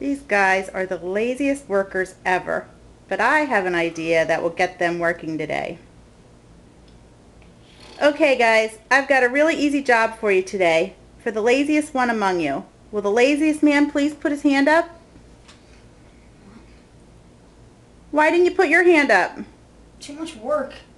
These guys are the laziest workers ever, but I have an idea that will get them working today. Okay guys, I've got a really easy job for you today, for the laziest one among you. Will the laziest man please put his hand up? Why didn't you put your hand up? Too much work.